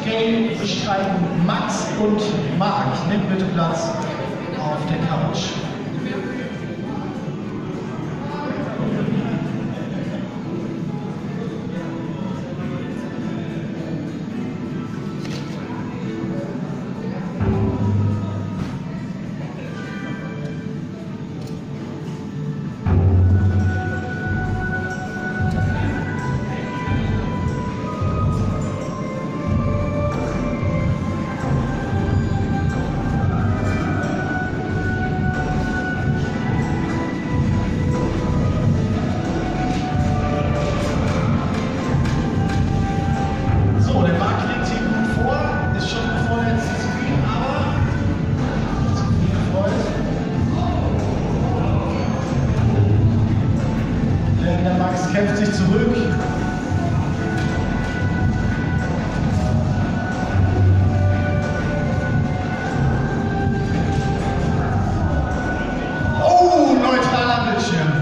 Game bestreiten Max und Marc. Nehmt bitte Platz auf der Couch. Kämpft sich zurück. Oh, neutraler Bildschirm.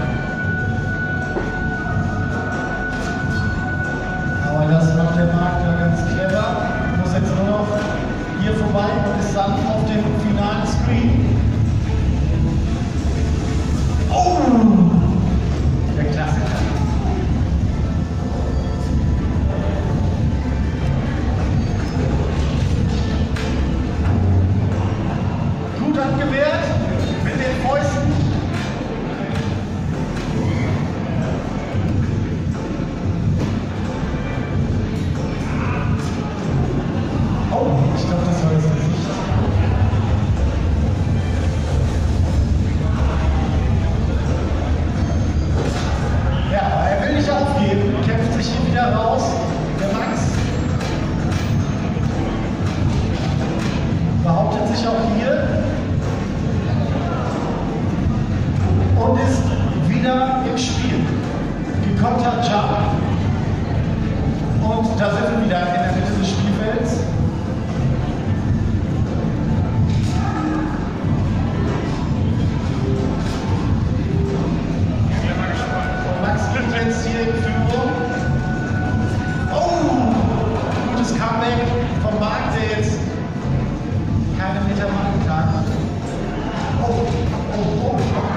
Aber das macht der Marc da ganz clever. Muss jetzt nur noch hier vorbei und ist dann auf dem finalen Screen. Oh, der Klassiker. Abgewehrt mit den Fäusten. Oh, ich glaube, das war das Gesicht. Ja, aber er will nicht aufgeben, kämpft sich hier wieder raus. Der Max behauptet sich auch hier. Und ist wieder im Spiel. Gekontert Jump. Und da sind wir wieder in der Mitte des Spielfelds. Max liegt jetzt hier in Führung. Oh! Gutes Comeback vom Marc, der jetzt keine Meter machen kann. Oh, oh, oh.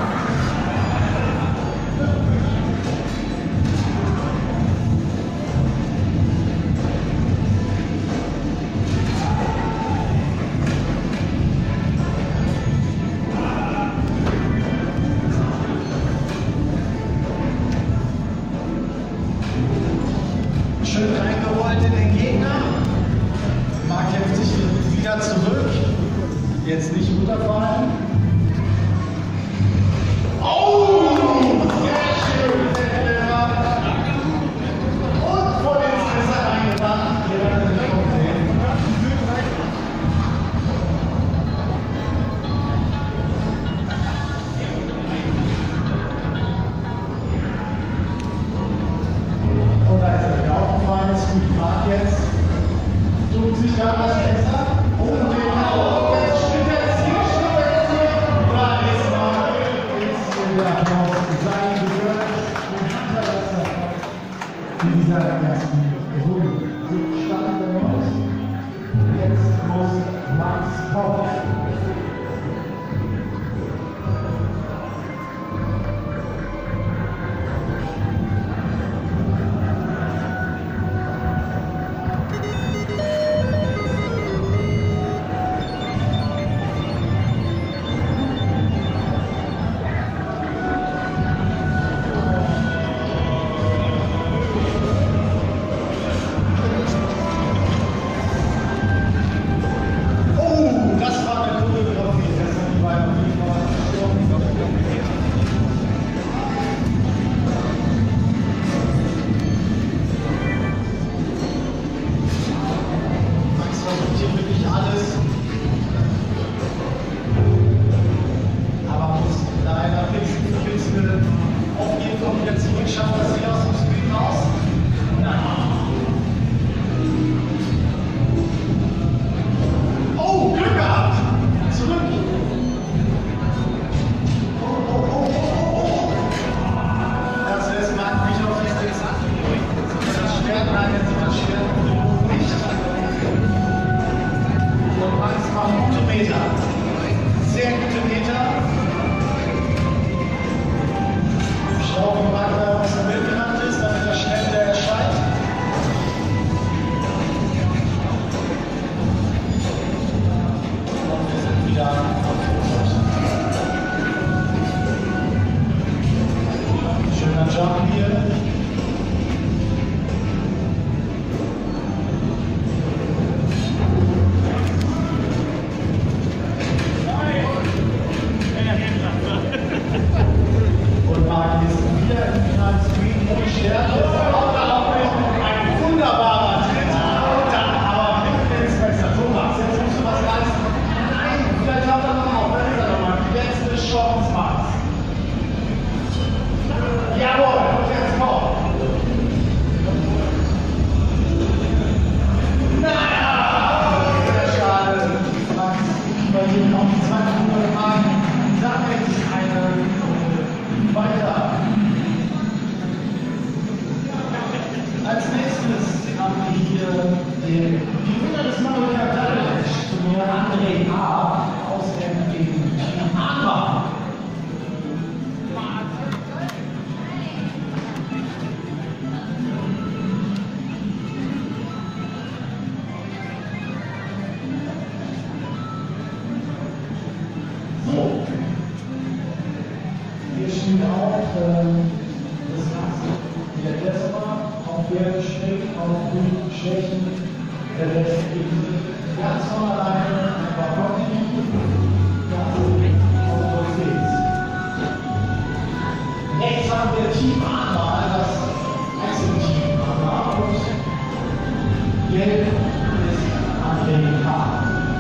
Schön reingerollt in den Gegner. Marc kämpft sich wieder zurück. Jetzt nicht runterfallen. Oh! Sehr schön, sehr clever. Und vor den Stresser reingebracht. Hier hat er sich umdrehen. Und da ist er wieder aufgefallen. Ist gut gemacht jetzt. Tut sich da was besser. Und den Augen. In dieser ersten Runde stand der Maus. Jetzt muss Max kommen. Meter. Sehr gute Meter. Schau, wie Magda aus dem Bild genannt ist, damit er schnell wieder erscheint. Und wir sind wieder auf Fotos. Schöner Jump hier. Als nächstes haben wir hier den Gewinner des Manuela Turnier, André A. aus dem Team Anbach. So, hier steht auch das Ganze. Der Kletterer auf Pferde springt, auf Grün schwächen, der lässt eben ganz von alleine einfach Boxen, das auf Profils. Rechts haben wir Team Anwar, das Einzelteam Anwar, und gelb ist André K.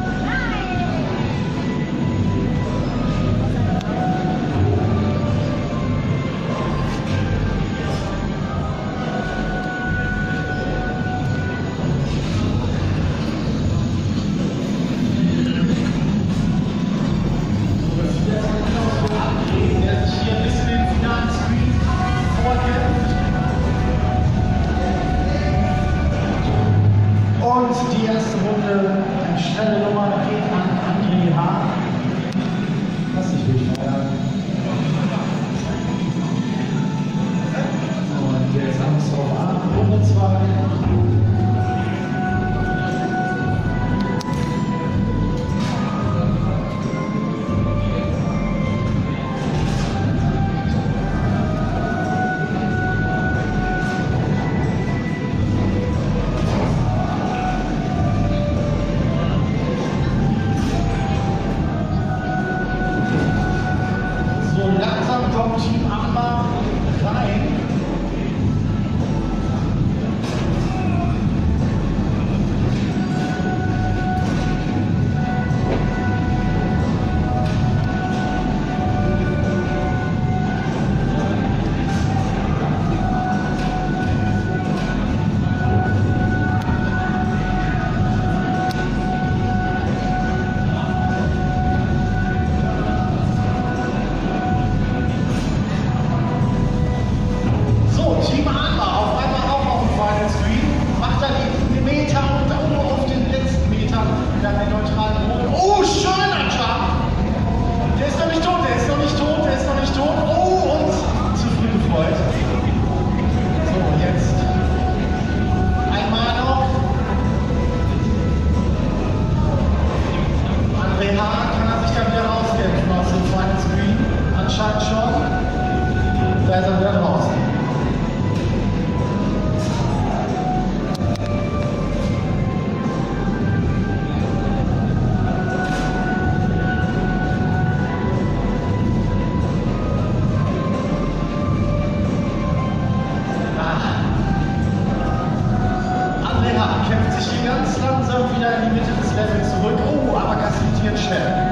Und die erste Runde, eine schnelle Nummer, geht an André H. Lass dich durchfeiern. Und jetzt haben wir es drauf an, Runde 2. Kommt Team Anbach rein. Team Anbach auf einmal auch auf dem Final Screen, macht dann die Meter und dann nur auf den letzten Metern dann den neutralen Boden. Oh, schöner Jump! Der ist noch nicht tot, der ist noch nicht tot, der ist noch nicht tot. Oh, und zu früh gefreut. So, jetzt einmal noch. André H. kann er sich dann wieder rauskämpfen aus dem Final Screen. Anscheinend schon. Da ist er wieder draußen. Kämpft sich hier ganz langsam wieder in die Mitte des Levels zurück. Oh, aber kassiert hier schnell.